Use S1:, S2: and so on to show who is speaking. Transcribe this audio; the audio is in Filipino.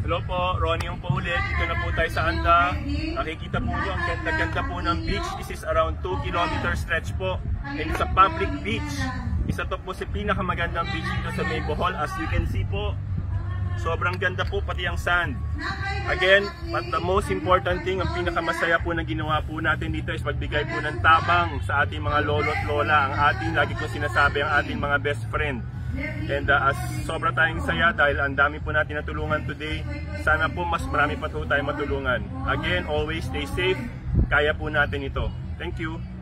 S1: Hello po, Ronnie yung po ulit. Dito na po tayo sa Anda. Nakikita po nyo, ang ganda-ganda po ng beach. This is around 2 km stretch po. And it's a public beach. Isa to po sa pinakamagandang beach dito sa May Bohol. As you can see po, sobrang ganda po pati ang sand. Again, but the most important thing, ang pinakamasaya po na ginawa po natin dito is magbigay po ng tabang sa ating mga lolo at lola. Ang ating, lagi ko sinasabi, ang ating mga best friend. And as sobra tayong saya dahil ang dami po natin natulungan today, sana po mas marami pa po tayong matulungan. Again, always stay safe. Kaya po natin ito. Thank you.